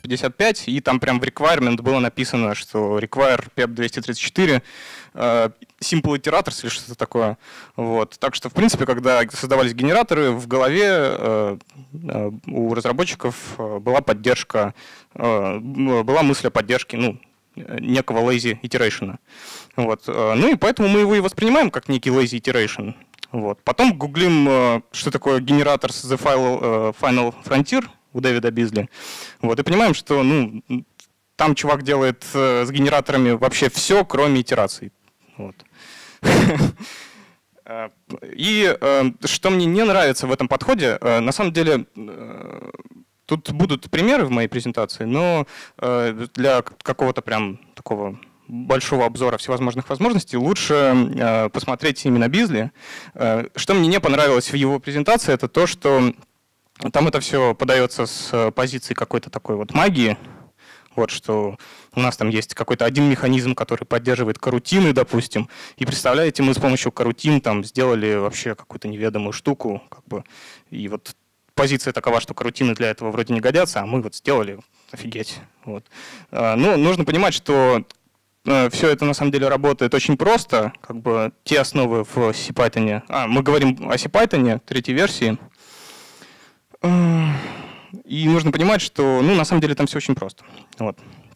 255, и там прям в requirement было написано, что require PEP234, simple iterators или что-то такое. Вот. Так что, в принципе, когда создавались генераторы, в голове у разработчиков была поддержка, была мысль о поддержке некого lazy iteration. Вот. Ну и поэтому мы его и воспринимаем как некий lazy iteration. Вот. Потом гуглим, что такое генератор The Final Frontier у Дэвида Бизли. Вот. И понимаем, что там чувак делает с генераторами вообще все, кроме итераций. Вот. И что мне не нравится в этом подходе, на самом деле, тут будут примеры в моей презентации, но для какого-то прям такого большого обзора всевозможных возможностей лучше посмотреть именно Бизли. Что мне не понравилось в его презентации, это то, что там это все подается с позиции какой-то такой вот магии. Вот что у нас там есть какой-то один механизм, который поддерживает карутины, допустим. И представляете, мы с помощью карутин там сделали вообще какую-то неведомую штуку. И вот позиция такова, что карутины для этого вроде не годятся, а мы вот сделали, офигеть. Вот. Ну, нужно понимать, что все это на самом деле работает очень просто. Те основы в CPython. Мы говорим о CPython 3-й версии. И нужно понимать, что на самом деле там все очень просто. Вот.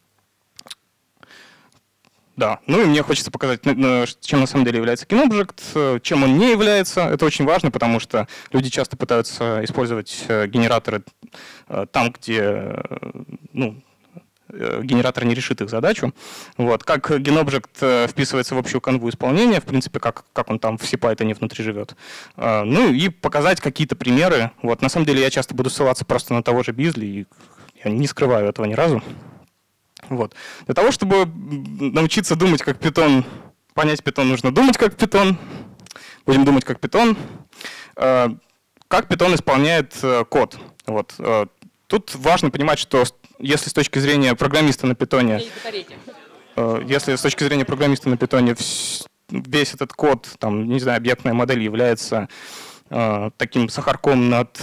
Да, и мне хочется показать, чем на самом деле является GinObject, чем он не является. Это очень важно, потому что люди часто пытаются использовать генераторы там, где генератор не решит их задачу. Вот. Как GinObject вписывается в общую канву исполнения, в принципе, как он там в CPython внутри живет. И показать какие-то примеры. Вот. На самом деле я часто буду ссылаться просто на того же Бизли, и я не скрываю этого ни разу. Вот. Для того, чтобы научиться думать как Python, понять Python, нужно думать как Python. Будем думать как Python. Как Python исполняет код. Вот. Тут важно понимать, что если с точки зрения программиста на питоне, весь этот код, там, не знаю, объектная модель является таким сахарком над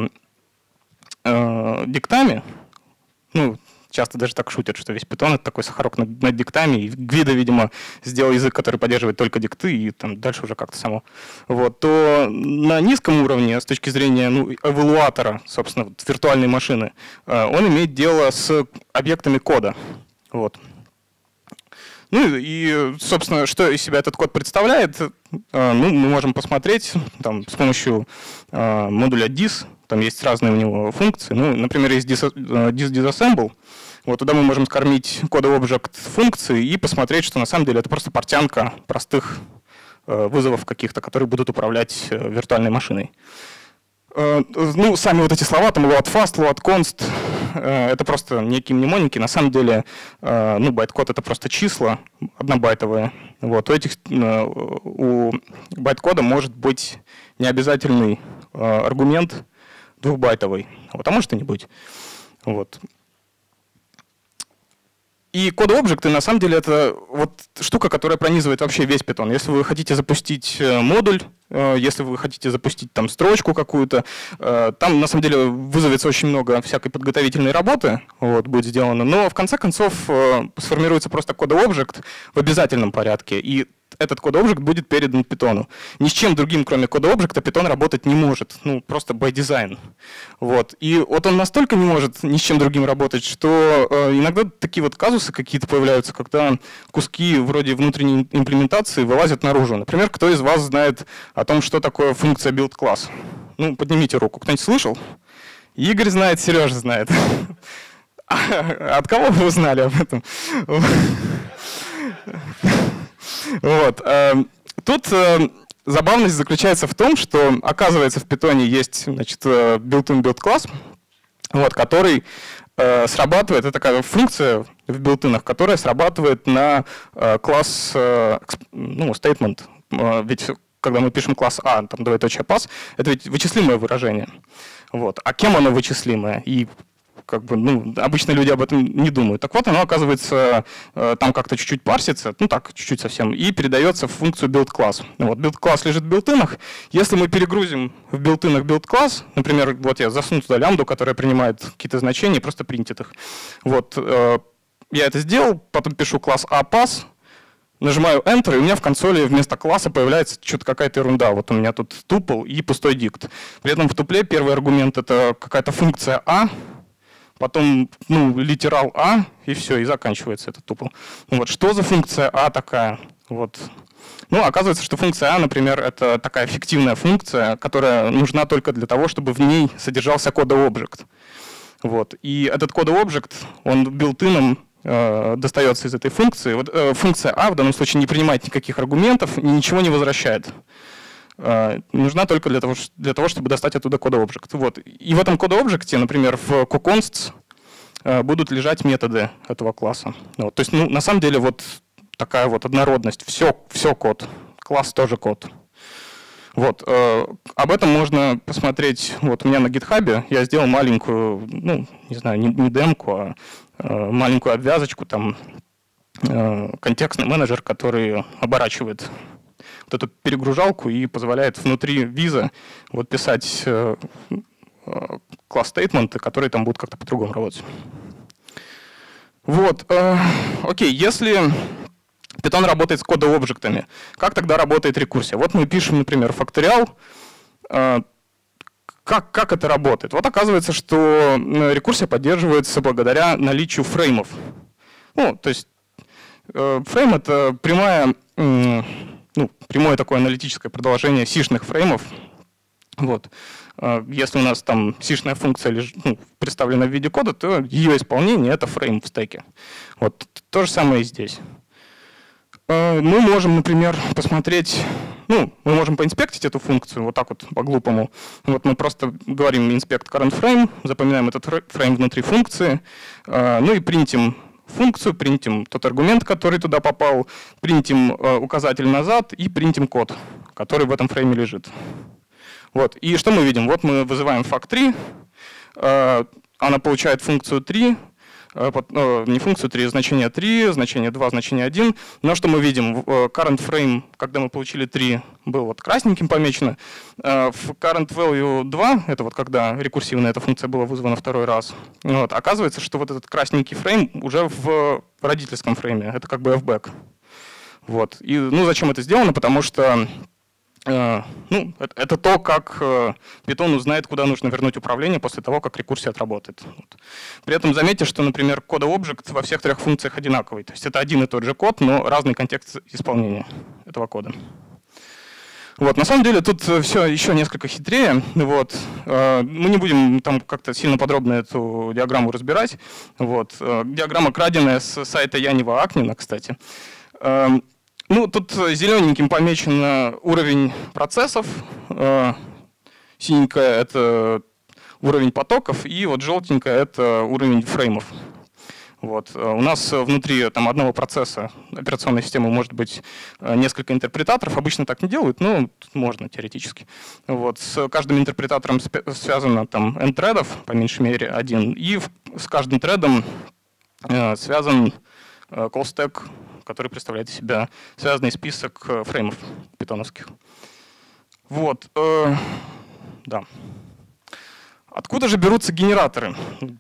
диктами, часто даже так шутят, что весь Python — это такой сахарок над диктами, и Гвидо, видимо, сделал язык, который поддерживает только дикты, и там дальше уже как-то само. Вот. То на низком уровне, с точки зрения эвалуатора, собственно, виртуальной машины, он имеет дело с объектами кода. Вот. И, собственно, что из себя этот код представляет, мы можем посмотреть там, с помощью модуля dis. Там есть разные у него функции. Например, есть disassemble. Вот туда мы можем скормить CodeObject функции и посмотреть, что на самом деле это просто портянка простых вызовов каких-то, которые будут управлять виртуальной машиной. Сами вот эти слова, там load_fast, load_const, это просто некие мнемоники. На самом деле, байткод — это просто числа однобайтовые. Вот. У байткода может быть необязательный аргумент двухбайтовый, а может и не быть. Вот. И CodeObject, на самом деле, это вот штука, которая пронизывает вообще весь Python. Если вы хотите запустить модуль, если вы хотите запустить там строчку какую-то, там на самом деле вызовется очень много всякой подготовительной работы, будет сделано, но в конце концов сформируется просто CodeObject в обязательном порядке, и этот CodeObject будет передан Python. Ни с чем другим, кроме CodeObject, Python работать не может, просто by design. Вот. И вот он настолько не может ни с чем другим работать, что иногда такие вот казусы какие-то появляются, когда куски вроде внутренней имплементации вылазят наружу. Например, кто из вас знает о том, что такое функция build-класс? Поднимите руку. Кто-нибудь слышал? Игорь знает, Сережа знает. От кого вы узнали об этом? Вот. Тут забавность заключается в том, что, оказывается, в Python есть built-in build-класс, который срабатывает, это такая функция в билтинах, которая срабатывает на класс statement. Ведь когда мы пишем класс А, там двоеточие pass, это ведь вычислимое выражение. Вот. А кем оно вычислимое? И как бы, ну, обычно люди об этом не думают. Так вот, оно, оказывается, там как-то чуть-чуть парсится, ну так, чуть-чуть совсем, и передается в функцию build-класс. Вот, build-класс лежит в билтинах. Если мы перегрузим в билтинах build-класс, например, вот я засуну туда лямбду, которая принимает какие-то значения и просто принтит их. Вот, я это сделал, потом пишу класс apass, нажимаю Enter, и у меня в консоли вместо класса появляется что-то какая-то ерунда. Вот у меня тут tuple и пустой дикт. При этом в тупле первый аргумент — это какая-то функция А, потом литерал А, и все, и заканчивается этот тупл. Вот, что за функция А такая? Вот. Ну, оказывается, что функция А, например, это такая фиктивная функция, которая нужна только для того, чтобы в ней содержался кода-объект. Вот. И этот кода-объект, он билтином достается из этой функции. Вот, функция А в данном случае не принимает никаких аргументов и ничего не возвращает. Нужна только для того, чтобы достать оттуда кода-объект. Вот. И в этом кода-объекте, например, в coconsts будут лежать методы этого класса. Вот. То есть, на самом деле, вот такая вот однородность. Все код. Класс тоже код. Вот. Об этом можно посмотреть вот у меня на GitHub. Я сделал маленькую, не знаю, не демку, а маленькую обвязочку, там контекстный менеджер, который оборачивает вот эту перегружалку и позволяет внутри виза вот писать класс-стейтменты, которые там будут как-то по-другому работать. Вот. Окей, если Python работает с кодообъектами, как тогда работает рекурсия? Вот мы пишем, например, факториал. Как это работает? Вот оказывается, что рекурсия поддерживается благодаря наличию фреймов. Ну, то есть фрейм — это прямое такое аналитическое продолжение сишных фреймов. Вот. Если у нас там сишная функция представлена в виде кода, то ее исполнение — это фрейм в стеке. Вот. То же самое и здесь. Мы можем, например, посмотреть, мы можем поинспектить эту функцию вот так вот по-глупому. Вот мы просто говорим inspect current frame, запоминаем этот фрейм внутри функции, и принтим функцию, принтим тот аргумент, который туда попал, принтим указатель назад и принтим код, который в этом фрейме лежит. Вот. И что мы видим? Вот мы вызываем fact3, она получает функцию 3, не функцию 3, значение 3, значение 2, значение 1. Но что мы видим? Current frame, когда мы получили 3, был вот красненьким помечено. В current value 2, это вот когда рекурсивная эта функция была вызвана второй раз, вот, оказывается, что вот этот красненький фрейм уже в родительском фрейме. Это как бы fback. Вот. И, зачем это сделано? Потому что это то, как Python узнает, куда нужно вернуть управление после того, как рекурсия отработает. Вот. При этом заметьте, что, например, кода-объект во всех трех функциях одинаковый. То есть это один и тот же код, но разный контекст исполнения этого кода. Вот. На самом деле тут все еще несколько хитрее. Вот. Мы не будем там как-то сильно подробно эту диаграмму разбирать. Вот. Диаграмма краденая с сайта Янева Акнина, кстати. Тут зелененьким помечен уровень процессов, синенькая — это уровень потоков, и вот желтенькая — это уровень фреймов. Вот. У нас внутри одного процесса операционной системы может быть несколько интерпретаторов. Обычно так не делают, но можно теоретически. Вот. С каждым интерпретатором связано n threadов, по меньшей мере один, и с каждым threadом связан call stack, который представляет из себя связанный список фреймов питоновских. Вот. Да. Откуда же берутся генераторы?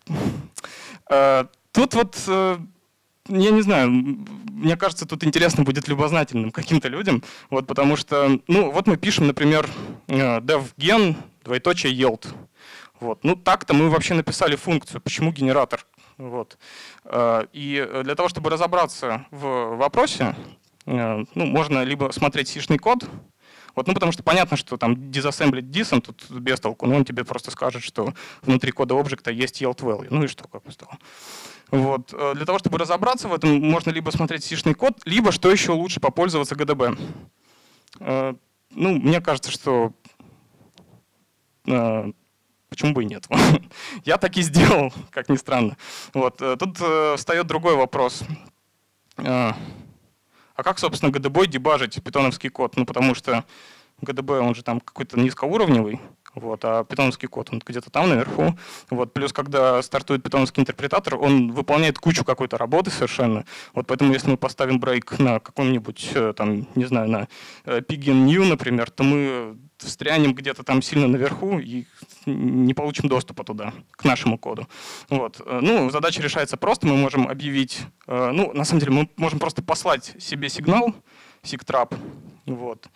Тут вот, я не знаю, мне кажется, тут интересно будет любознательным каким-то людям, вот, потому что, вот мы пишем, например, dev-gen, yield. Вот. Так-то мы вообще написали функцию, почему генератор. Вот. И для того, чтобы разобраться в вопросе, можно либо смотреть сишный код, вот, потому что понятно, что там disassembled dis'ом тут без толку, но он тебе просто скажет, что внутри кода объекта есть yield value. И что, как бы стало. Вот. Для того, чтобы разобраться в этом, можно либо смотреть сишный код, либо, что еще лучше, попользоваться GDB. Мне кажется, что почему бы и нет? Я так и сделал, как ни странно. Вот. Тут встает другой вопрос. А как, собственно, GDB дебажить питоновский код? Потому что GDB, он же там какой-то низкоуровневый. Вот, а питоновский код, он где-то там наверху. Вот, плюс, когда стартует питоновский интерпретатор, он выполняет кучу какой-то работы совершенно. Вот поэтому, если мы поставим брейк на каком-нибудь, там, не знаю, на pigin new, например, то мы встрянем где-то там сильно наверху и не получим доступа туда, к нашему коду. Вот. Ну, задача решается просто. Мы можем объявить, ну, на самом деле, мы можем просто послать себе сигнал, sigtrap, вот,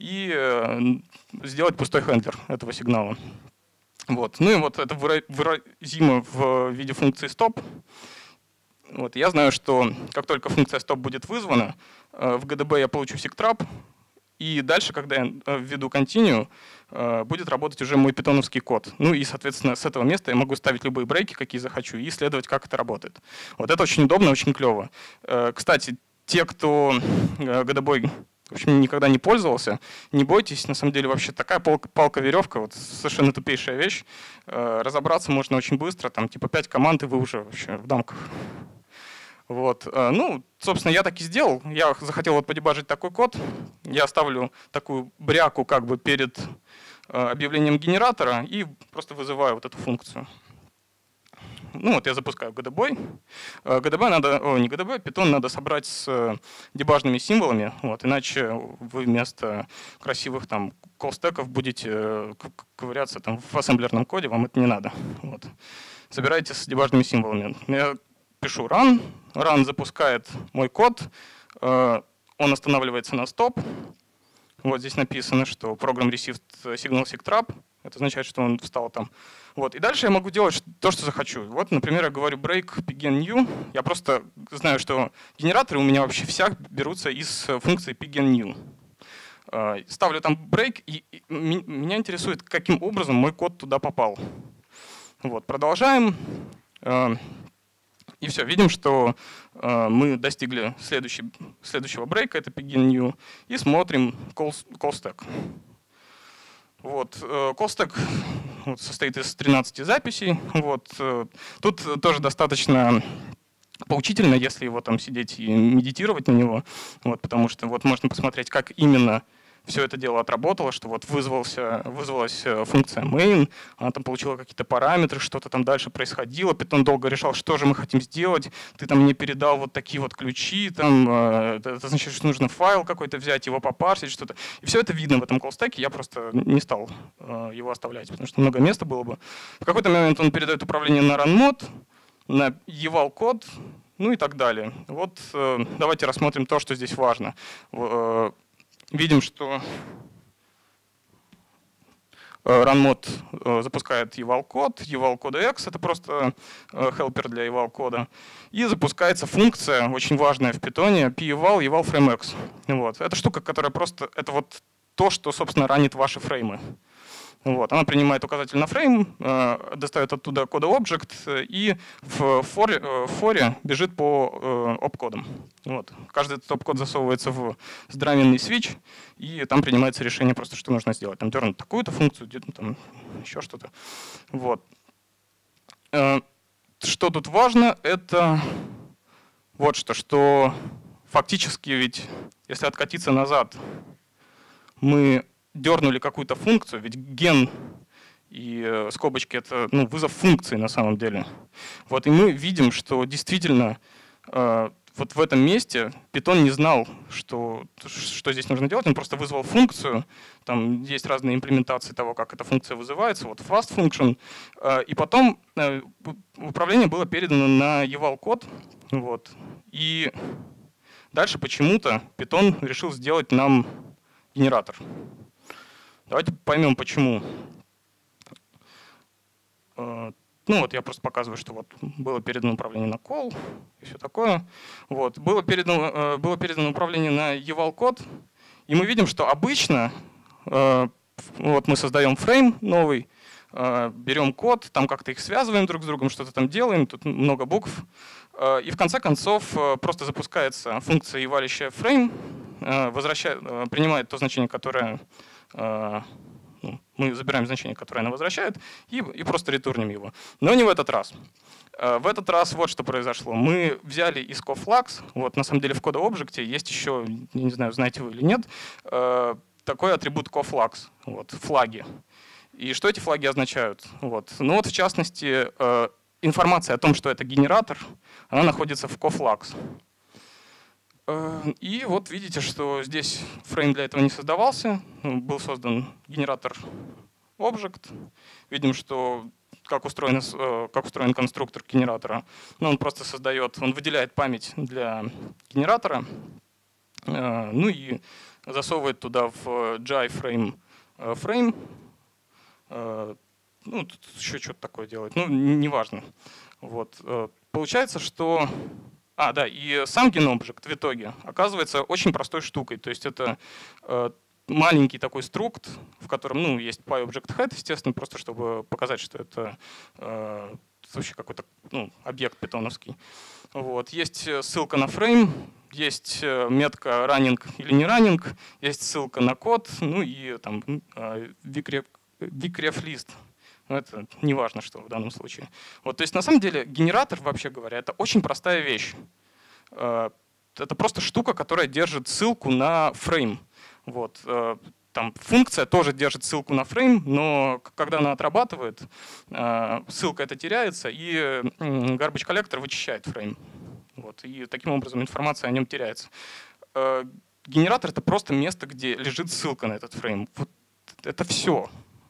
и сделать пустой хендлер этого сигнала. Вот. Ну и вот это выразимо в виде функции stop. Вот. Я знаю, что как только функция stop будет вызвана, в GDB я получу sigtrap, и дальше, когда я введу continue, будет работать уже мой питоновский код. Ну и, соответственно, с этого места я могу ставить любые брейки, какие захочу, и исследовать, как это работает. Вот это очень удобно, очень клево. Кстати, те, кто GDB, в общем, никогда не пользовался, не бойтесь, на самом деле вообще такая палка-веревка, вот совершенно тупейшая вещь. Разобраться можно очень быстро, там типа 5 команд, и вы уже вообще в дамках. Вот. Ну, собственно, я так и сделал. Я захотел вот подебажить такой код. Я ставлю такую бряку как бы перед объявлением генератора и просто вызываю вот эту функцию. Ну вот я запускаю GDB. GDB надо, не GDB, Python надо собрать с дебажными символами, вот, иначе вы вместо красивых там колл-стеков будете ковыряться там в ассемблерном коде, вам это не надо. Вот. Собирайте с дебажными символами. Я пишу run, run запускает мой код, он останавливается на стоп. Вот здесь написано, что program received signal sigtrap. Это означает, что он встал там. Вот. И дальше я могу делать то, что захочу. Вот, например, я говорю break pigin new. Я просто знаю, что генераторы у меня вообще все берутся из функции pigin new. Ставлю там break, и меня интересует, каким образом мой код туда попал. Вот. Продолжаем. И все, видим, что мы достигли следующего брейка, это pigin new, и смотрим call stack. Вот. Call stack состоит из 13 записей. Вот. Тут тоже достаточно поучительно, если его там сидеть и медитировать на него, вот, потому что вот можно посмотреть, как именно все это дело отработало, что вот вызвалась функция main, она там получила какие-то параметры, что-то там дальше происходило, Python долго решал, что же мы хотим сделать, ты там мне передал вот такие вот ключи, там, это значит, что нужно файл какой-то взять, его попарсить, что-то. И все это видно в этом call-stack, я просто не стал его оставлять, потому что много места было бы. В какой-то момент он передает управление на run mode, на eval код, ну и так далее. Вот давайте рассмотрим то, что здесь важно. Видим, что runMod запускает eval код X — это просто helper для eval кода, и запускается функция, очень важная в Python, peval eval_frame_x. Вот. Это штука, которая просто, это вот то, что, собственно, ранит ваши фреймы. Вот. Она принимает указатель на фрейм, достает оттуда кода object и в форе бежит по опкодам. Вот. Каждый этот опкод засовывается в здравенный switch, и там принимается решение просто, что нужно сделать. Там дернуть такую-то функцию, там еще что-то. Вот. Что тут важно, это вот что фактически ведь, если откатиться назад, мы дернули какую-то функцию, ведь ген и скобочки — это вызов функции на самом деле. Вот, и мы видим, что действительно вот в этом месте Python не знал, что здесь нужно делать, он просто вызвал функцию, там есть разные имплементации того, как эта функция вызывается, вот fast function, и потом управление было передано на eval код, вот, и дальше почему-то Python решил сделать нам генератор. Давайте поймем, почему. Ну вот я просто показываю, что вот было передано управление на call и все такое. Вот. Было передано управление на eval код, и мы видим, что обычно вот мы создаем фрейм новый, берем код, там как-то их связываем друг с другом, что-то там делаем, тут много букв. И в конце концов просто запускается функция evaluaющая фрейм, принимает то значение, которое мы забираем значение, которое она возвращает, и просто ретурнем его. Но не в этот раз. В этот раз вот что произошло. Мы взяли из coflags, вот на самом деле в CodeObject есть еще, я не знаю, знаете вы или нет, такой атрибут coflags, вот, флаги. И что эти флаги означают? Вот. Ну вот в частности, информация о том, что это генератор, она находится в coflags. И вот видите, что здесь фрейм для этого не создавался. Был создан генератор Object. Видим, что как устроен конструктор генератора. Ну, он просто он выделяет память для генератора, ну и засовывает туда в GI frame. Ну, тут еще что-то такое делает. Ну, неважно. Вот. Получается, что... да, и сам GenObject в итоге оказывается очень простой штукой. То есть это маленький такой структ, в котором есть PyObjectHead, естественно, просто чтобы показать, что это вообще какой-то объект питоновский. Вот. Есть ссылка на фрейм, есть метка running или не running, есть ссылка на код, ну и там vicreflist. Но это не важно, что в данном случае. Вот, то есть на самом деле генератор, вообще говоря, это очень простая вещь. Это просто штука, которая держит ссылку на фрейм. Вот. Там функция тоже держит ссылку на фрейм, но когда она отрабатывает, ссылка эта теряется, и garbage collector вычищает фрейм. Вот. И таким образом информация о нем теряется. Генератор — это просто место, где лежит ссылка на этот фрейм. Вот это все.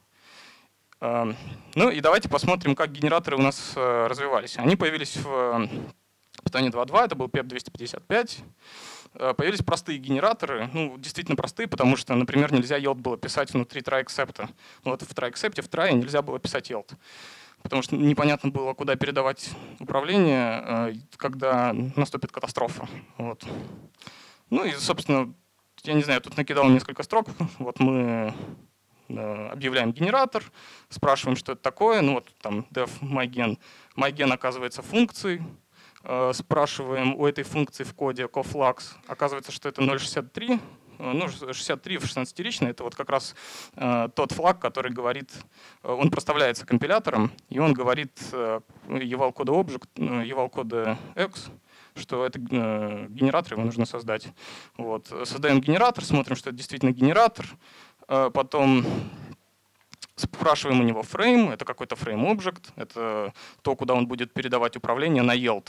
Ну и давайте посмотрим, как генераторы у нас развивались. Они появились в Python 2.2, это был PEP 255. Появились простые генераторы, действительно простые, потому что, например, нельзя yield было писать внутри try-except. Вот в try-except, в try нельзя было писать yield, потому что непонятно было, куда передавать управление, когда наступит катастрофа. Вот. Ну и, собственно, я не знаю, я тут накидал несколько строк. Вот мы объявляем генератор, спрашиваем, что это такое. Ну вот там def mygen. Mygen оказывается функцией. Спрашиваем у этой функции в коде coflags. Оказывается, что это 0.63. 63 в 16-ричный. Это вот как раз тот флаг, который говорит, он проставляется компилятором, и он говорит eval кода object, eval кода x, что это генератор, его нужно создать. Вот. Создаем генератор, смотрим, что это действительно генератор. Потом спрашиваем у него фрейм, это какой-то фрейм объект, это то, куда он будет передавать управление на yield.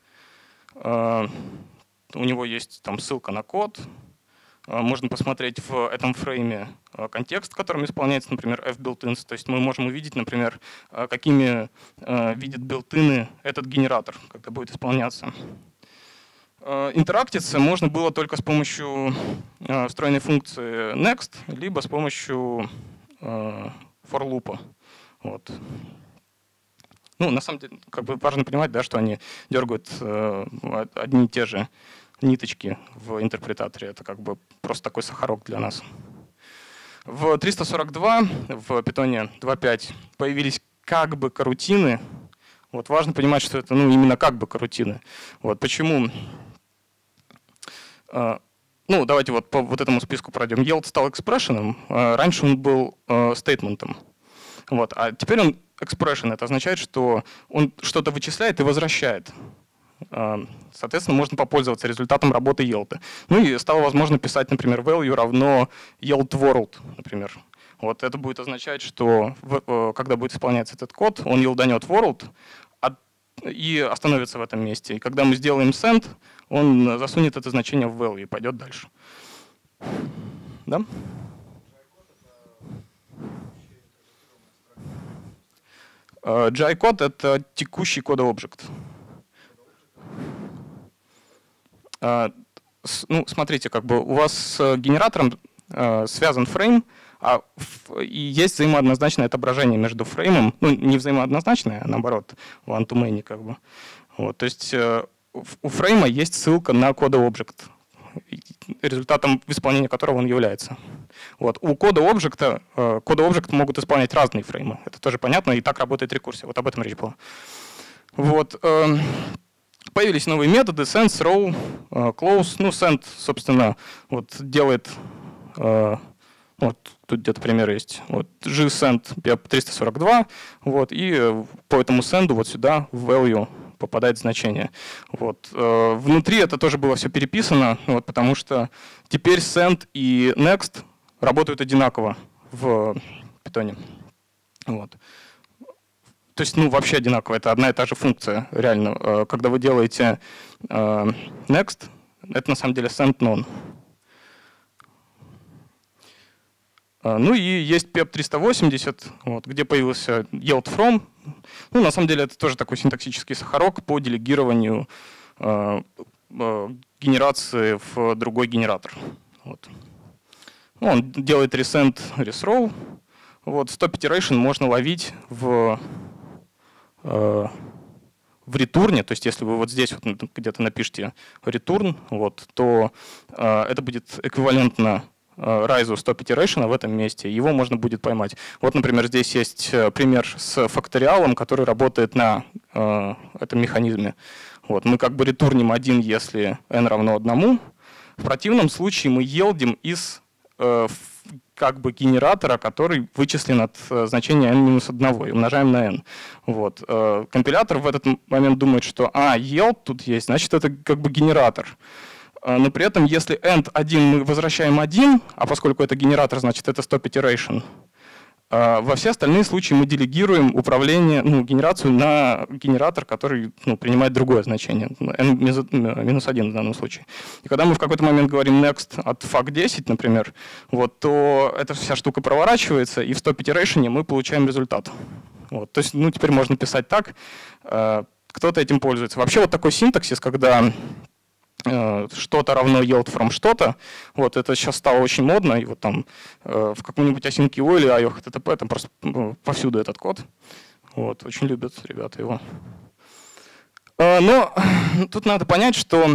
У него есть там ссылка на код. Можно посмотреть в этом фрейме контекст, которым исполняется, например, fbuiltins. То есть мы можем увидеть, например, какими видит билтины этот генератор, когда будет исполняться. Интерактиться можно было только с помощью встроенной функции next, либо с помощью for loop. Вот. Ну, на самом деле, важно понимать, да, что они дергают одни и те же ниточки в интерпретаторе. Это просто такой сахарок для нас. В 342, в Python 2.5 появились карутины. Вот важно понимать, что это именно карутины. Вот почему. Давайте вот по вот этому списку пройдем. Yield стал экспрессионом. Раньше он был стейтментом. Вот. А теперь он expression. Это означает, что он что-то вычисляет и возвращает. Соответственно, можно попользоваться результатом работы yield. Ну и стало возможно писать, например, value равно yield world, например. Вот это будет означать, что когда будет исполняться этот код, он yielданет world и остановится в этом месте. И когда мы сделаем send, он засунет это значение в value и пойдет дальше. Да? GI-код — это текущий кодообъект. Смотрите, у вас с генератором связан фрейм, и есть взаимооднозначное отображение между фреймом, не взаимооднозначное, а наоборот, one-to-many . Вот, то есть у фрейма есть ссылка на кодообъект, результатом исполнения которого он является. Вот. У кодообъекта могут исполнять разные фреймы. Это тоже понятно, и так работает рекурсия. Вот об этом речь была. Вот. Появились новые методы send, throw, close. Send, собственно, делает... Вот тут где-то пример есть. Вот gsend PEP 342. Вот, и по этому send сюда в value попадает значение. Вот. Внутри это тоже было все переписано, потому что теперь send и next работают одинаково в Python. Вот. То есть, ну, вообще одинаково, это одна и та же функция, реально. Когда вы делаете next, это на самом деле send none. Ну и есть PEP 380, вот, где появился yield from. Ну, на самом деле это тоже такой синтаксический сахарок по делегированию генерации в другой генератор. Вот. Ну, он делает resend, resrow. Вот, stop iteration можно ловить в ретурне, то есть если вы вот здесь вот где-то напишите return, вот, то это будет эквивалентно rise stop iteration в этом месте, его можно будет поймать. Вот, например, здесь есть пример с факториалом, который работает на этом механизме. Вот, мы как бы ретурним 1, если n равно 1. В противном случае мы елдим из как бы генератора, который вычислен от значения n-1 и умножаем на n. Вот. Компилятор в этот момент думает, что yield тут есть, значит это как бы генератор. Но при этом если end1 мы возвращаем 1, а поскольку это генератор, значит это stop iteration, во все остальные случаи мы делегируем управление, генерацию на генератор, который принимает другое значение, n-1 в данном случае. И когда мы в какой-то момент говорим next от fact10, например, вот, то эта вся штука проворачивается, и в stop iteration мы получаем результат. Вот, то есть теперь можно писать так, кто-то этим пользуется. Вообще вот такой синтаксис, когда что-то равно yield from что-то. Вот это сейчас стало очень модно, и вот там в каком-нибудь async.io или IO-HTTP там просто повсюду этот код. Вот, очень любят ребята его. Но тут надо понять, что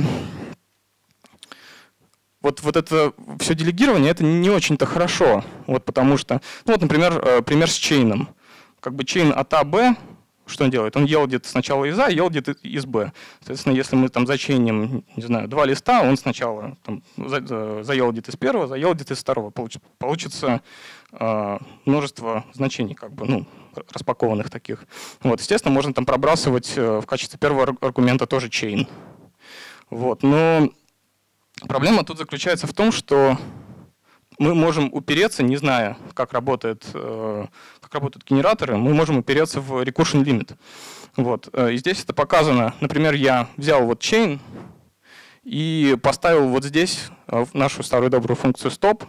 вот это все делегирование, это не очень-то хорошо. Вот потому что, вот, например, пример с чейном. Как бы чейн от А, Б, что он делает? Он елдит сначала из А, елдит из Б. Соответственно, если мы там зачейним, не знаю, 2 листа, он сначала там, заелдит из первого, заелдит из второго. Получится множество значений, как бы, распакованных таких. Вот, естественно, можно там пробрасывать в качестве первого аргумента тоже чейн. Вот, но проблема тут заключается в том, что мы можем упереться, не зная, как работают генераторы, мы можем упереться в recursion limit. Вот. И здесь это показано. Например, я взял вот chain и поставил вот здесь нашу старую добрую функцию stop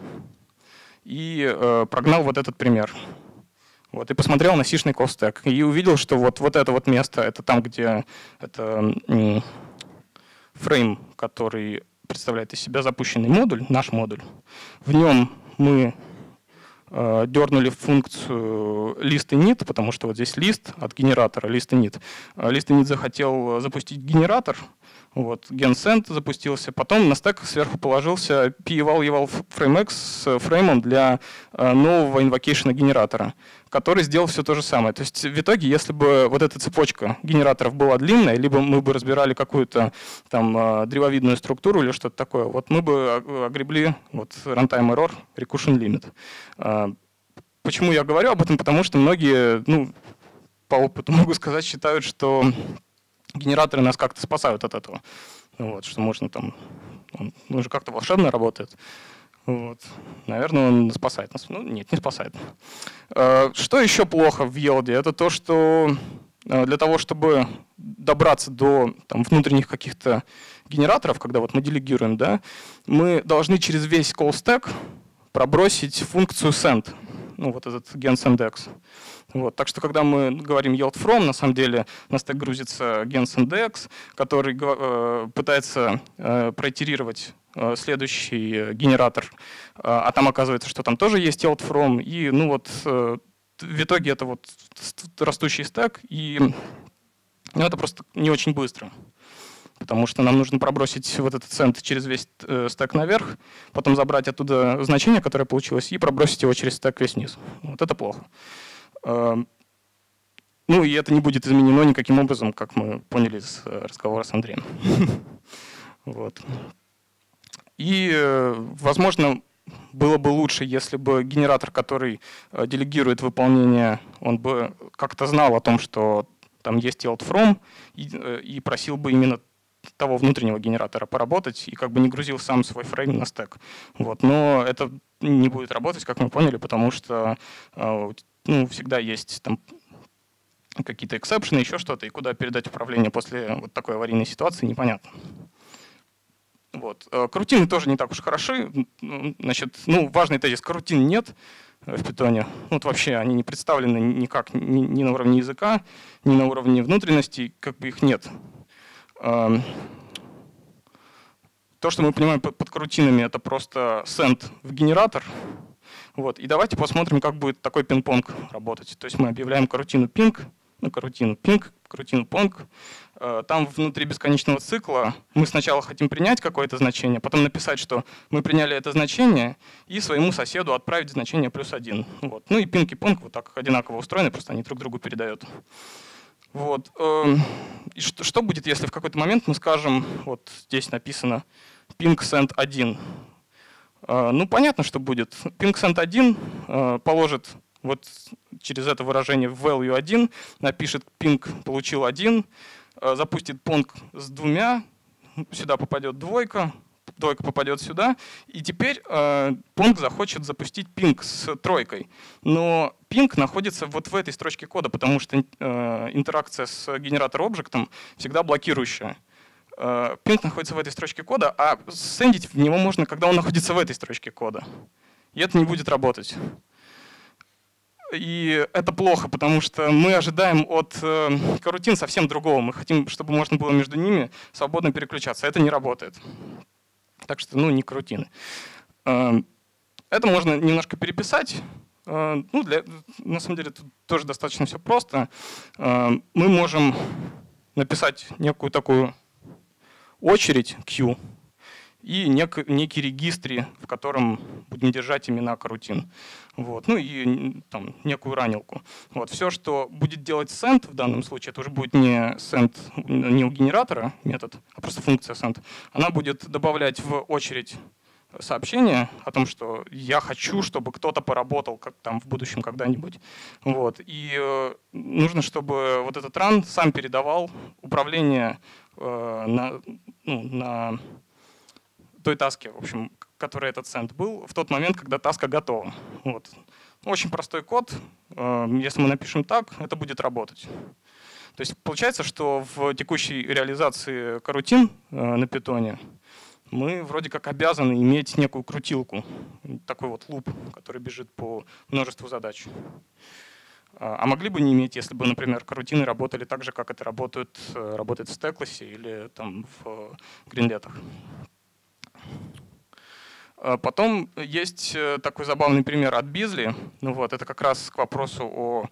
и прогнал вот этот пример. Вот, и посмотрел на сишный call stack и увидел, что вот это вот место, это там, где это фрейм, который представляет из себя запущенный модуль, наш модуль. В нем мы дернули функцию list_init, потому что вот здесь list от генератора, list_init. List_init захотел запустить генератор, вот, gen_send запустился, потом на стек сверху положился p-eval framex с фреймом для нового invocation генератора, который сделал все то же самое. То есть в итоге, если бы вот эта цепочка генераторов была длинная, либо мы бы разбирали какую-то там древовидную структуру или что-то такое, вот мы бы огребли вот runtime error, recursion limit. Почему я говорю об этом? Потому что многие, по опыту могу сказать, считают, что генераторы нас как-то спасают от этого. Вот, что можно там, он же как-то волшебно работает. Вот. Наверное, он спасает нас. Нет, не спасает. Что еще плохо в Yield? Это то, что для того, чтобы добраться до там, внутренних каких-то генераторов, когда вот мы делегируем, да, мы должны через весь call stack пробросить функцию send, вот этот gen_sendX. Вот. Так что, когда мы говорим yield from, на самом деле на стек грузится gen_sendX, который пытается проитерировать следующий генератор, а там оказывается, что там тоже есть yield from, и в итоге это вот растущий стек, и это просто не очень быстро. Потому что нам нужно пробросить вот этот send через весь стек наверх, потом забрать оттуда значение, которое получилось, и пробросить его через стек весь вниз. Вот это плохо. И это не будет изменено никаким образом, как мы поняли из разговора с Андреем. Вот. И, возможно, было бы лучше, если бы генератор, который делегирует выполнение, он бы как-то знал о том, что там есть yield from, и просил бы именно того внутреннего генератора поработать и как бы не грузил сам свой фрейм на стек. Вот. Но это не будет работать, как мы поняли, потому что ну, всегда есть там какие-то эксепшены, еще что-то, и куда передать управление после вот такой аварийной ситуации, непонятно. Вот. Корутины тоже не так уж хороши. Значит, ну, важный тезис: корутин нет в питоне. Вот вообще они не представлены никак ни на уровне языка, ни на уровне внутренностей, как бы их нет. То, что мы понимаем под корутинами, это просто send в генератор. Вот. И давайте посмотрим, как будет такой пинг-понг работать. То есть мы объявляем корутину ping, ну, корутину ping, корутину pong. Там внутри бесконечного цикла мы сначала хотим принять какое-то значение, потом написать, что мы приняли это значение, и своему соседу отправить значение +1. Вот. Ну и ping и pong вот так одинаково устроены, просто они друг другу передают. Вот. И что будет, если в какой-то момент мы скажем, вот здесь написано ping send 1. Ну, понятно, что будет. Ping send 1 положит вот через это выражение value 1, напишет ping получил 1, запустит pong с 2, сюда попадет двойка попадет сюда, и теперь pong захочет запустить ping с 3. Но ping находится вот в этой строчке кода, потому что интеракция с генератор-объектом всегда блокирующая. Ping находится в этой строчке кода, а сендить в него можно, когда он находится в этой строчке кода. И это не будет работать. И это плохо, потому что мы ожидаем от корутин совсем другого. Мы хотим, чтобы можно было между ними свободно переключаться. Это не работает. Так что, ну, не корутины. Это можно немножко переписать. Ну, на самом деле тут тоже достаточно все просто. Мы можем написать некую такую очередь queue и некий регистр, в котором будем держать имена корутин. Вот. Ну и там некую ранилку. Вот. Все, что будет делать send в данном случае, это уже будет не send, не у генератора метод, а просто функция send. Она будет добавлять в очередь сообщение о том, что я хочу, чтобы кто-то поработал как там в будущем когда-нибудь. Вот. И нужно, чтобы вот этот run сам передавал управление на той таске, в общем, которой этот send был, в тот момент, когда таска готова. Вот. Очень простой код. Если мы напишем так, это будет работать. То есть получается, что в текущей реализации корутин на питоне мы вроде как обязаны иметь некую крутилку, такой вот луп, который бежит по множеству задач. А могли бы не иметь, если бы, например, корутины работали так же, как это работает в Stackless или там в гринлетах. Потом есть такой забавный пример от Beazley. Ну вот, это как раз к вопросу о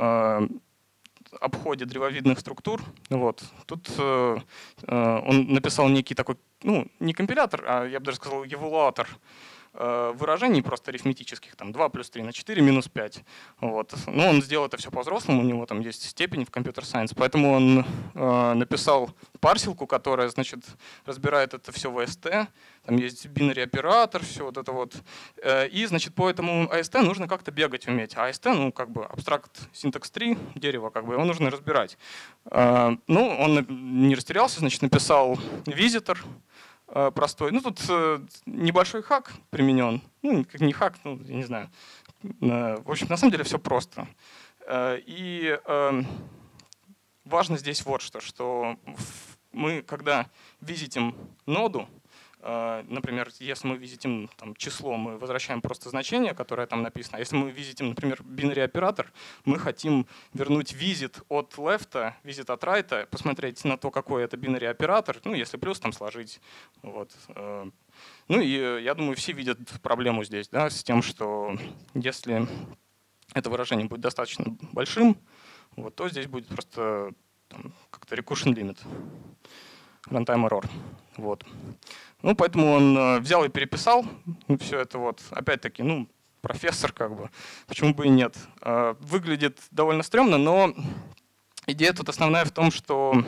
обходе древовидных структур. Вот. Тут он написал некий такой, ну, не компилятор, а я бы даже сказал эвалуатор выражений просто арифметических, там 2 плюс 3 на 4 минус 5. Вот. Но он сделал это все по-взрослому, у него там есть степень в компьютер-сайенс, поэтому он написал парсилку, которая, значит, разбирает это все в AST, там есть binary оператор, все вот это вот. И, значит, по этому AST нужно как-то бегать уметь. А AST, ну, как бы абстракт синтакс 3, дерево, как бы, его нужно разбирать. Ну, он не растерялся, значит, написал visitor, простой. Ну, тут небольшой хак применен. Ну, как не хак, ну, я не знаю. В общем, на самом деле все просто. И важно здесь вот что мы, когда визитим ноду, например, если мы визитим там число, мы возвращаем просто значение, которое там написано. А если мы визитим, например, binary оператор, мы хотим вернуть visit от left, visit от right, посмотреть на то, какой это binary оператор, ну, если плюс, там сложить. Вот. Ну и я думаю, все видят проблему здесь, да, с тем, что если это выражение будет достаточно большим, вот, то здесь будет просто как-то recursion limit, runtime error. Вот. Ну, поэтому он взял и переписал все это вот. Опять-таки, ну, профессор как бы, почему бы и нет. Выглядит довольно стрёмно, но идея тут основная в том, что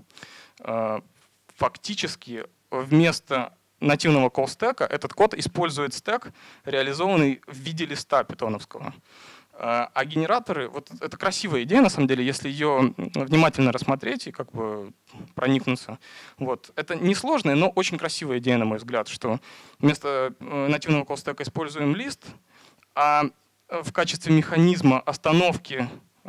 фактически вместо нативного call стека этот код использует стек, реализованный в виде листа питоновского. А генераторы, вот это красивая идея, на самом деле, если ее внимательно рассмотреть и как бы проникнуться. Вот. Это несложная, но очень красивая идея, на мой взгляд, что вместо нативного колл-стека используем лист, а в качестве механизма остановки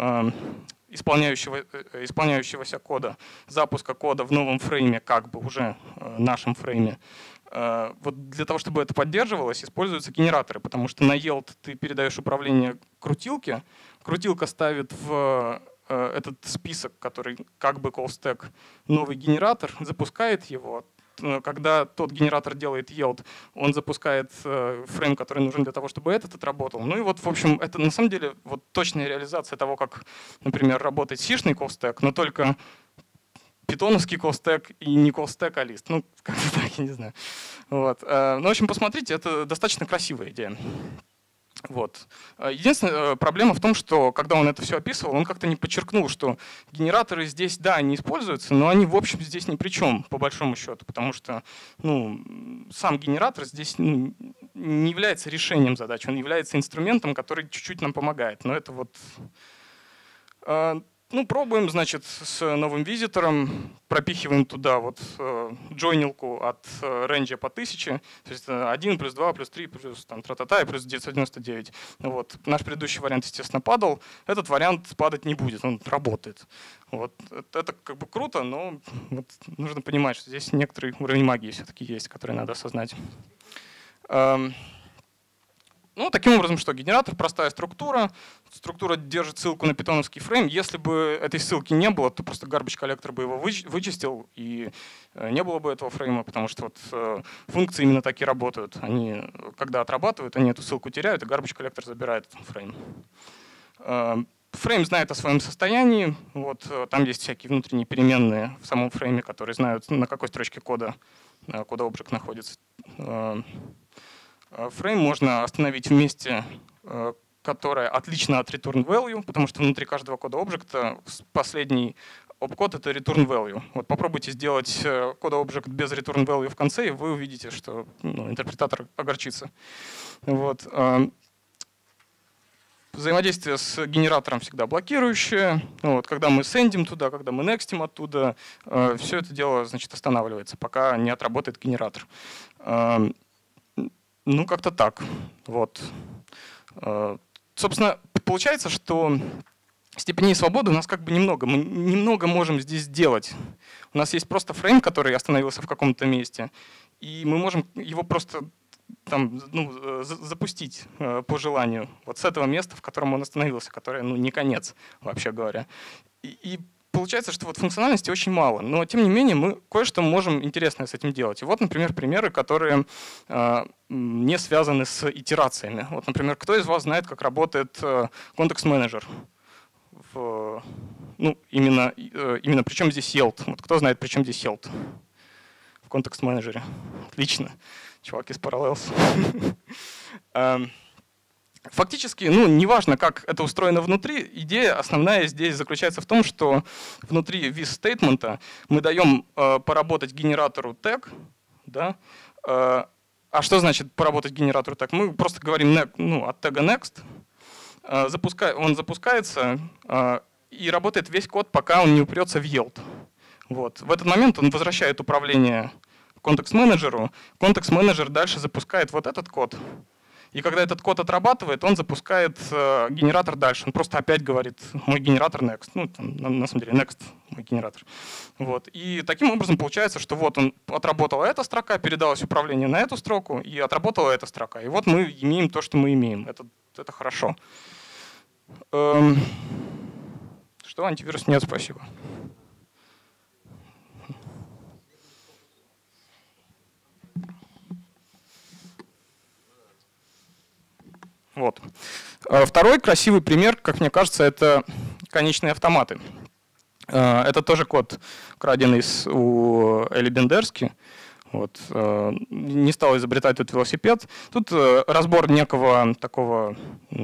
исполняющегося кода, запуска кода в новом фрейме, как бы уже нашем фрейме. Вот для того, чтобы это поддерживалось, используются генераторы, потому что на yield ты передаешь управление крутилке, крутилка ставит в этот список, который как бы call stack, новый генератор, запускает его. Когда тот генератор делает yield, он запускает фрейм, который нужен для того, чтобы этот отработал. Ну и вот, в общем, это на самом деле вот точная реализация того, как, например, работает сишный call stack, но только питоновский call stack и не call stack, а лист. Ну, как-то так, я не знаю. Вот. Ну, в общем, посмотрите, это достаточно красивая идея. Вот. Единственная проблема в том, что когда он это все описывал, он как-то не подчеркнул, что генераторы здесь, да, они используются, но они, в общем, здесь ни при чем, по большому счету, потому что сам генератор здесь не является решением задачи, он является инструментом, который чуть-чуть нам помогает. Но это вот... пробуем, значит, с новым визитором, пропихиваем туда вот джойнилку от рейнджа по 1000, то есть 1 плюс 2 плюс 3 плюс там, тра-та-та и плюс 999. Вот. Наш предыдущий вариант, естественно, падал. Этот вариант падать не будет, он работает. Вот. Это как бы круто, но вот нужно понимать, что здесь некоторый уровень магии все-таки есть, который надо осознать. Таким образом, что генератор — простая структура. Структура держит ссылку на питоновский фрейм. Если бы этой ссылки не было, то просто garbage коллектор бы его вычистил, и не было бы этого фрейма, потому что вот функции именно так и работают. Они, когда отрабатывают, они эту ссылку теряют, и garbage коллектор забирает этот фрейм. Фрейм знает о своем состоянии. Вот, там есть всякие внутренние переменные в самом фрейме, которые знают, на какой строчке кода объект находится. Фрейм можно остановить в месте, которое отлично от return value, потому что внутри каждого кода объекта последний опкод — это return value. Вот попробуйте сделать кода объект без return value в конце, и вы увидите, что интерпретатор огорчится. Вот. Взаимодействие с генератором всегда блокирующее. Вот. Когда мы сендим туда, когда мы некстим оттуда, все это дело, значит, останавливается, пока не отработает генератор. Как-то так. Вот. Собственно, получается, что степеней свободы у нас как бы немного. Мы немного можем здесь сделать. У нас есть просто фрейм, который остановился в каком-то месте, и мы можем его просто там, запустить по желанию. Вот с этого места, в котором он остановился, которое не конец, вообще говоря. И получается, что вот функциональности очень мало, но тем не менее мы кое-что можем интересное с этим делать. И вот, например, примеры, которые не связаны с итерациями. Вот, например, кто из вас знает, как работает контекст-менеджер? Именно причем здесь yield? Вот кто знает, причем здесь yield в контекст-менеджере? Отлично. Чувак из Parallels. Фактически, неважно, как это устроено внутри, идея основная здесь заключается в том, что внутри with-стейтмента мы даем поработать генератору тег. Да? А что значит поработать генератору тег? Мы просто говорим от тега next. Он запускается и работает весь код, пока он не упрется в yield. Вот. В этот момент он возвращает управление контекст-менеджеру. Контекст-менеджер дальше запускает вот этот код. И когда этот код отрабатывает, он запускает генератор дальше. Он просто опять говорит «мой генератор next». На самом деле next — мой генератор. Вот. И таким образом получается, что вот он отработала эта строка, передалось управление на эту строку, и отработала эта строка. И вот мы имеем то, что мы имеем. Это хорошо. Что, антивирус? Нет, спасибо. Вот. Второй красивый пример, как мне кажется, это конечные автоматы. Это тоже код, краденый у Эли Бендерски. Вот. Не стал изобретать тут велосипед. Тут разбор некого такого,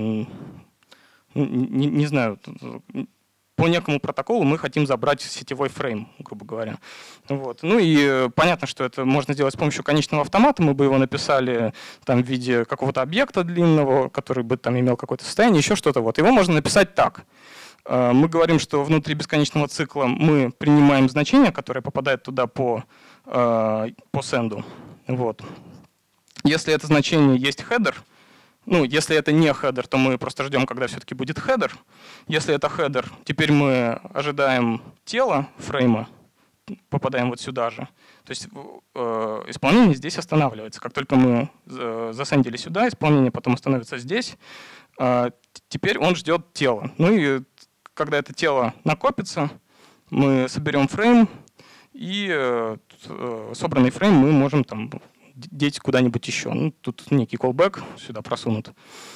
не знаю, по некому протоколу мы хотим забрать сетевой фрейм, грубо говоря. Вот. И понятно, что это можно сделать с помощью конечного автомата. Мы бы его написали там, в виде какого-то объекта длинного, который бы там имел какое-то состояние, еще что-то. Вот. Его можно написать так. Мы говорим, что внутри бесконечного цикла мы принимаем значение, которое попадает туда по сенду. Вот. Если это значение есть хедер, Ну, если это не хедер, то мы просто ждем, когда все-таки будет хедер. Если это хедер, теперь мы ожидаем тело фрейма, попадаем вот сюда же. То есть исполнение здесь останавливается. Как только мы засендили сюда, исполнение потом остановится здесь. Теперь он ждет тело. Ну и когда это тело накопится, мы соберем фрейм, и собранный фрейм мы можем там деть куда-нибудь еще. Ну, тут некий callback сюда просунут.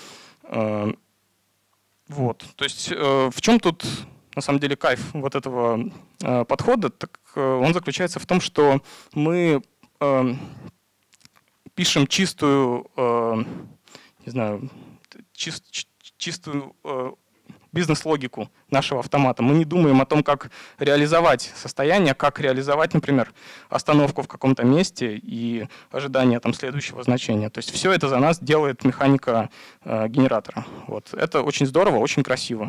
Вот. То есть в чем тут на самом деле кайф вот этого подхода? Так, он заключается в том, что мы пишем чистую, не знаю, чистую бизнес-логику нашего автомата. Мы не думаем о том, как реализовать состояние, как реализовать, например, остановку в каком-то месте и ожидание там следующего значения. То есть все это за нас делает механика генератора. Вот. Это очень здорово, очень красиво.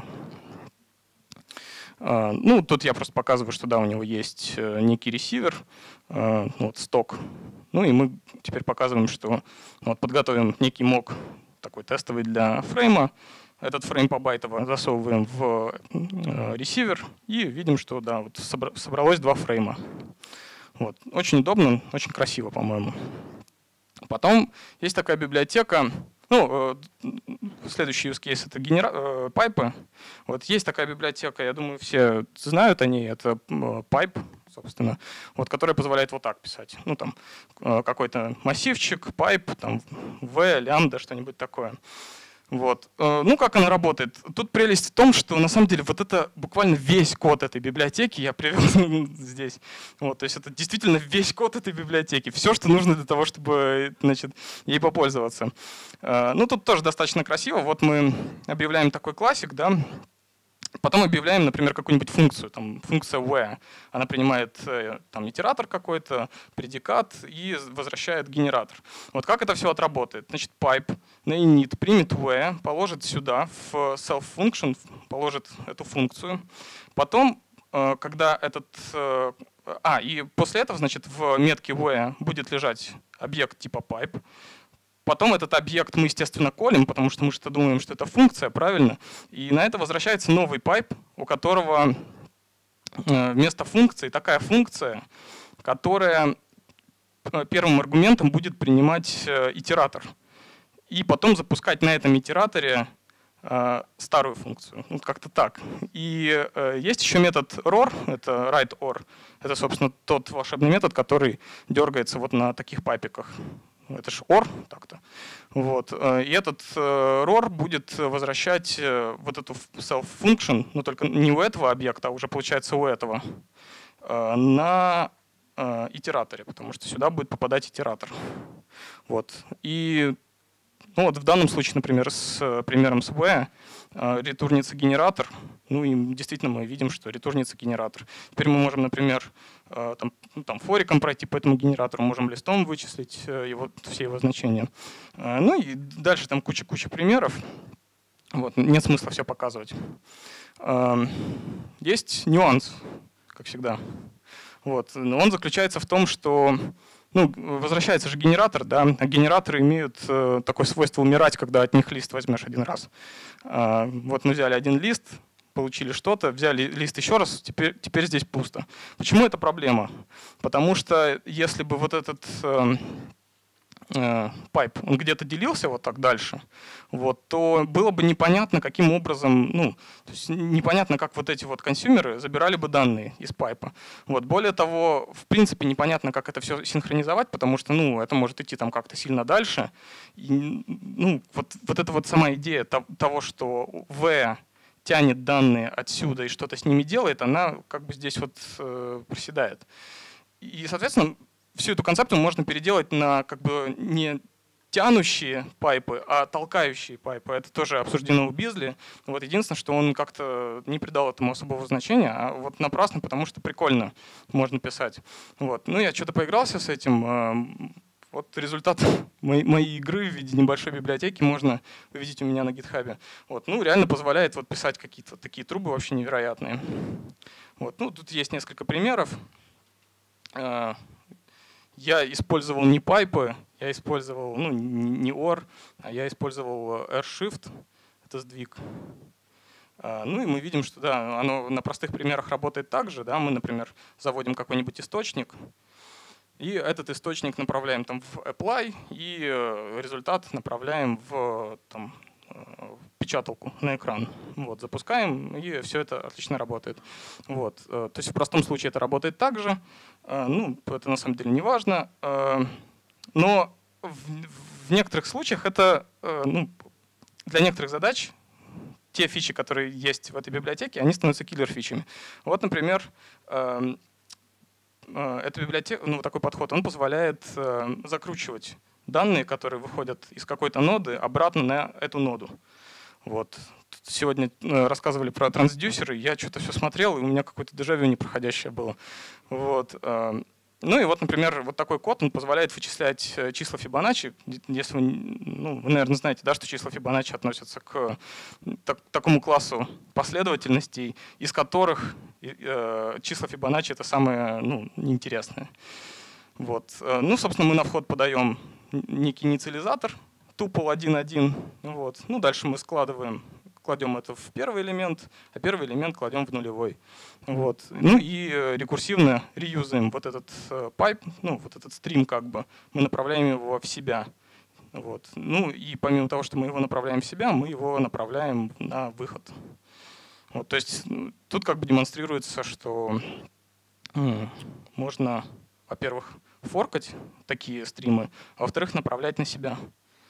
Ну, тут я просто показываю, что да, у него есть некий ресивер, вот, сток. Ну и мы теперь показываем, что вот, подготовим некий мок такой тестовый для фрейма. Этот фрейм побайтово засовываем в ресивер и видим, что да, вот собралось 2 фрейма. Вот. Очень удобно, очень красиво, по-моему. Потом есть такая библиотека. Ну, следующий use case — это пайпы. Вот есть такая библиотека, я думаю, все знают о ней. Это pipe, собственно, вот, которая позволяет вот так писать. Ну, там какой-то массивчик, pipe, там v, лямбда, что-нибудь такое. Вот. Ну, как она работает? Тут прелесть в том, что на самом деле вот это буквально весь код этой библиотеки я привел здесь. Вот, то есть это действительно весь код этой библиотеки. Все, что нужно для того, чтобы, значит, ей попользоваться. Ну, тут тоже достаточно красиво. Вот мы объявляем такой классик, да. Потом объявляем, например, какую-нибудь функцию, там, функция where. Она принимает там, итератор какой-то, предикат и возвращает генератор. Вот как это все отработает? Значит, pipe на init примет where, положит сюда в self-function, положит эту функцию. Потом, когда этот... и после этого, значит, в метке where будет лежать объект типа pipe. Потом этот объект мы, естественно, колем, потому что мы что думаем, что это функция, правильно? И на это возвращается новый пайп, у которого вместо функции такая функция, которая первым аргументом будет принимать итератор. И потом запускать на этом итераторе старую функцию. Вот как-то так. И есть еще метод ROR, это write-OR. Это, собственно, тот волшебный метод, который дергается вот на таких пайпиках. Это же OR так-то. Вот. И этот ROR будет возвращать вот эту self-function, но только не у этого объекта, а уже получается у этого, на итераторе, потому что сюда будет попадать итератор. Вот. И ну, вот в данном случае, например, с примером с where ретурнится генератор. Ну и действительно мы видим, что ретурнится генератор. Теперь мы можем, например, там фориком пройти по этому генератору, можем листом вычислить все его значения. Ну и дальше там куча примеров. Вот, нет смысла все показывать. Есть нюанс, как всегда. Вот. Он заключается в том, что возвращается же генератор, да, а генераторы имеют такое свойство умирать, когда от них лист возьмешь один раз. Вот мы взяли один лист, получили что-то, взяли лист еще раз, теперь здесь пусто. Почему это проблема? Потому что если бы вот этот пайп, он где-то делился вот так дальше, вот, то было бы непонятно, каким образом, то есть непонятно, как вот эти вот консюмеры забирали бы данные из пайпа. Вот. Более того, в принципе, непонятно, как это все синхронизовать, потому что это может идти там как-то сильно дальше. И, вот эта вот сама идея того, что V тянет данные отсюда и что-то с ними делает, она как бы здесь вот проседает. И, соответственно, всю эту концепцию можно переделать на как бы не тянущие пайпы, а толкающие пайпы. Это тоже обсуждено у Бизли. Вот единственное, что он как-то не придал этому особого значения, а вот напрасно, потому что прикольно можно писать. Вот. Ну, я что-то поигрался с этим. Вот результат моей игры в виде небольшой библиотеки можно увидеть у меня на гитхабе. Вот. Ну, реально позволяет вот писать какие-то такие трубы вообще невероятные. Вот. Ну, тут есть несколько примеров. Я использовал не пайпы, я использовал, ну, не OR, а я использовал R-Shift, это сдвиг. Ну и мы видим, что да, оно на простых примерах работает так же. Да? Мы, например, заводим какой-нибудь источник, и этот источник направляем там, в apply, и результат направляем в там, печаталку на экран. Вот, запускаем, и все это отлично работает. Вот. То есть в простом случае это работает так же. Ну, это на самом деле не важно. Но в некоторых случаях это, ну, для некоторых задач те фичи, которые есть в этой библиотеке, они становятся киллер-фичами. Вот, например, эта библиотека, ну, такой подход, он позволяет закручивать данные, которые выходят из какой-то ноды, обратно на эту ноду. Вот. Сегодня рассказывали про трансдюсеры, я что-то все смотрел, и у меня какое-то дежавю непроходящее было. Вот. Ну и вот, например, вот такой код, он позволяет вычислять числа Фибоначчи. Если вы, ну, вы, наверное, знаете, да, что числа Фибоначчи относятся к такому классу последовательностей, из которых числа Фибоначчи — это самое, ну, неинтересное. Вот. Ну, собственно, мы на вход подаем некий инициализатор, tuple 1.1. Вот. Ну, дальше мы кладем это в первый элемент, а первый элемент кладем в нулевой. Вот. Ну и рекурсивно реюзаем вот этот pipe, ну, вот этот стрим, как бы, мы направляем его в себя. Вот. Ну и помимо того, что мы его направляем в себя, мы его направляем на выход. Вот. То есть тут как бы демонстрируется, что можно, во-первых, форкать такие стримы, а во-вторых, направлять на себя.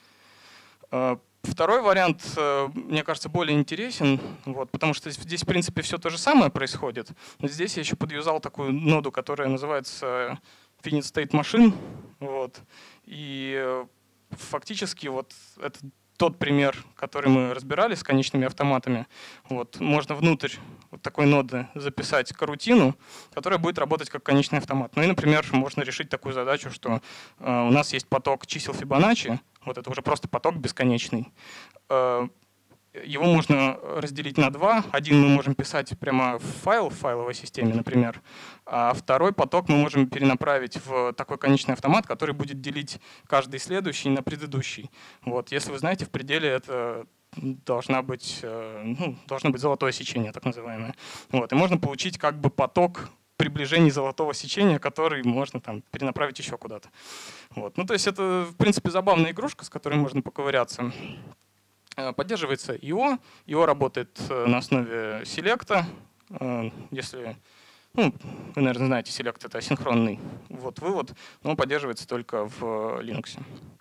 Второй вариант, мне кажется, более интересен, вот, потому что здесь, в принципе, все то же самое происходит. Но здесь я еще подвязал такую ноду, которая называется Finite State Machine. Вот, и фактически вот это тот пример, который мы разбирали с конечными автоматами. Вот, можно внутрь вот такой ноды записать карутину, которая будет работать как конечный автомат. Ну и, например, можно решить такую задачу, что у нас есть поток чисел Фибоначчи, вот это уже просто поток бесконечный. Его можно разделить на два. Один мы можем писать прямо в файловой системе, например, а второй поток мы можем перенаправить в такой конечный автомат, который будет делить каждый следующий на предыдущий. Вот. Если вы знаете, в пределе это должно быть золотое сечение, так называемое. Вот. И можно получить как бы поток приближений золотого сечения, который можно там перенаправить еще куда-то. Вот. Ну, то есть это, в принципе, забавная игрушка, с которой можно поковыряться. Поддерживается IO. IO работает на основе селекта. Если, ну, вы, наверное, знаете, селект — это асинхронный ввод-вывод, но он поддерживается только в Linux.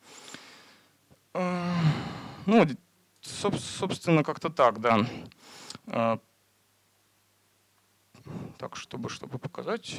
Ну, собственно, как-то так, да. Так, чтобы показать.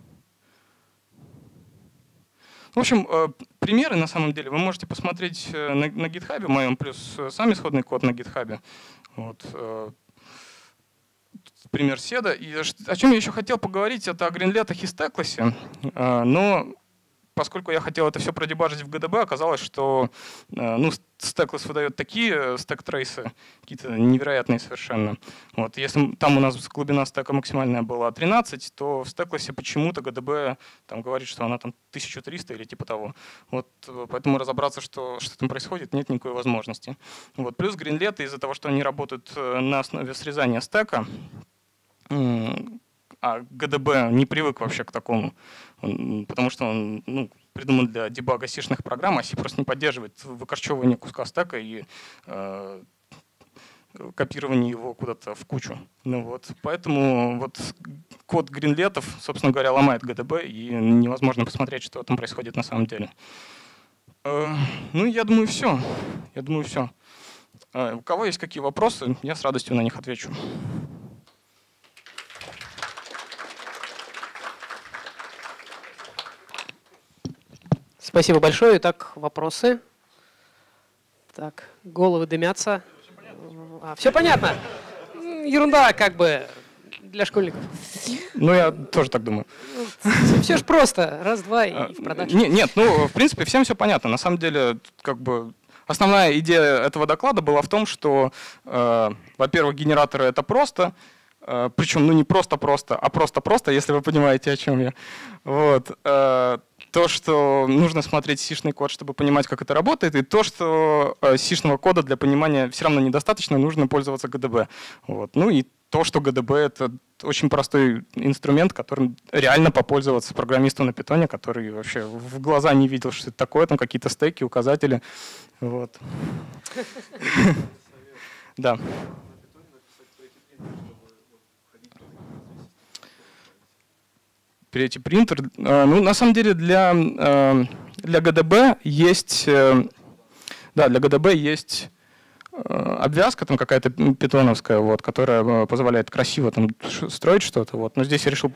В общем, примеры на самом деле вы можете посмотреть на GitHub моем, плюс сам исходный код на GitHub. Вот. Пример седа. И о чем я еще хотел поговорить, это о гринлетах и стеклесе. Но поскольку я хотел это все продебажить в GDB, оказалось, что ну, Stackless выдает такие стек-трейсы, какие-то невероятные совершенно. Вот. Если там у нас глубина стека максимальная была 13, то в Stackless почему-то GDB там говорит, что она там 1300 или типа того. Вот. Поэтому разобраться, что там происходит, нет никакой возможности. Вот. Плюс гринлеты, из-за того, что они работают на основе срезания стека, а GDB не привык вообще к такому, потому что он придуман для дебага C-шных программ, а C просто не поддерживает выкорчевывание куска стека и копирование его куда-то в кучу. Ну вот. Поэтому вот код гринлетов, собственно говоря, ломает GDB, и невозможно посмотреть, что там происходит на самом деле. Ну, я думаю, все. У кого есть какие вопросы, я с радостью на них отвечу. Спасибо большое. Итак, вопросы. Так, головы дымятся. Все понятно. Ерунда, как бы, для школьников. Ну, я тоже так думаю. Все же просто. Раз, два и в продакшн. Нет, ну, в принципе, всем все понятно. На самом деле, как бы, основная идея этого доклада была в том, что, во-первых, генераторы — это просто. Причем, ну, не просто-просто, а просто-просто, если вы понимаете, о чем я. Вот. То то, что нужно смотреть сишный код, чтобы понимать, как это работает, и то, что сишного кода для понимания все равно недостаточно, нужно пользоваться GDB. Вот. Ну и то, что GDB — это очень простой инструмент, которым реально попользоваться программисту на питоне, который вообще в глаза не видел, что это такое, там какие-то стеки, указатели. Вот. Да. Третий принтер. Ну, на самом деле для GDB есть, да, для GDB есть обвязка там какая-то питоновская, вот, которая позволяет красиво там строить что-то. Вот. Но здесь я решил,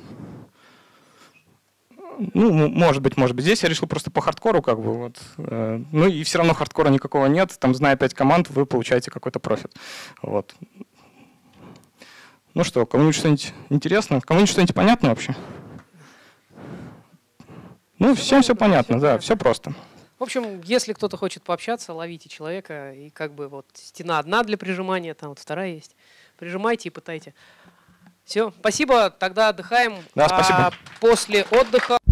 ну, может быть, здесь я решил просто по хардкору как бы вот. Ну и все равно хардкора никакого нет. Там, зная 5 команд, вы получаете какой-то профит. Вот. Ну что, кому-нибудь что-нибудь интересно? Кому-нибудь что-нибудь понятно вообще? Ну, всем все понятно, да, все просто. В общем, если кто-то хочет пообщаться, ловите человека, и как бы вот стена одна для прижимания, там вот вторая есть. Прижимайте и пытайте. Все, спасибо, тогда отдыхаем. Да, спасибо. А после отдыха